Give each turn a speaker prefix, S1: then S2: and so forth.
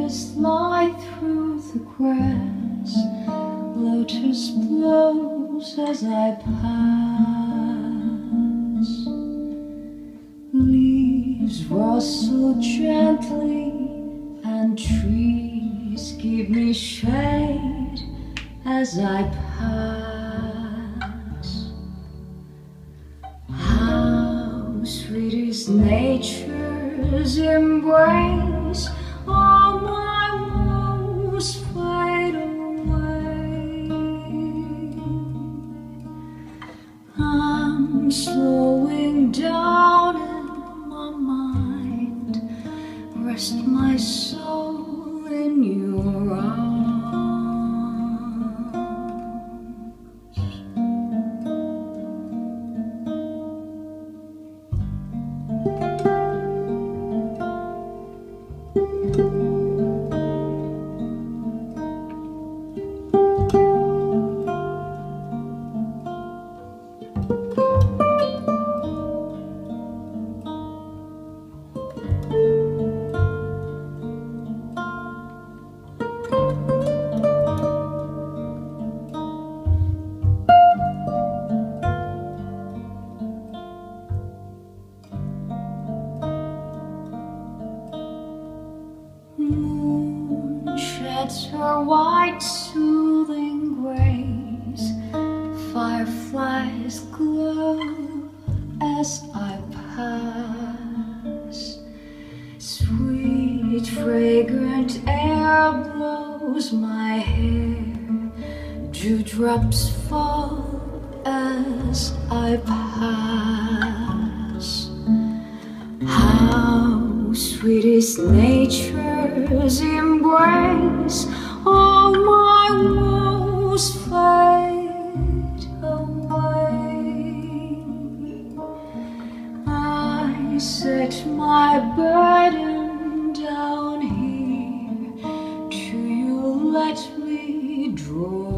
S1: slide through the grass, lotus blows as I pass. Leaves rustle gently and trees give me shade as I pass. How sweet is nature's embrace, all my woes fade away. I'm slowing down in my mind, rest my soul in your arms. Sheds her white soothing grace, fireflies glow as I pass. Sweet fragrant air blows my hair, dewdrops fall as I pass. How sweet is nature's embrace, all my woes fade away. I set my burden down here, do you let me draw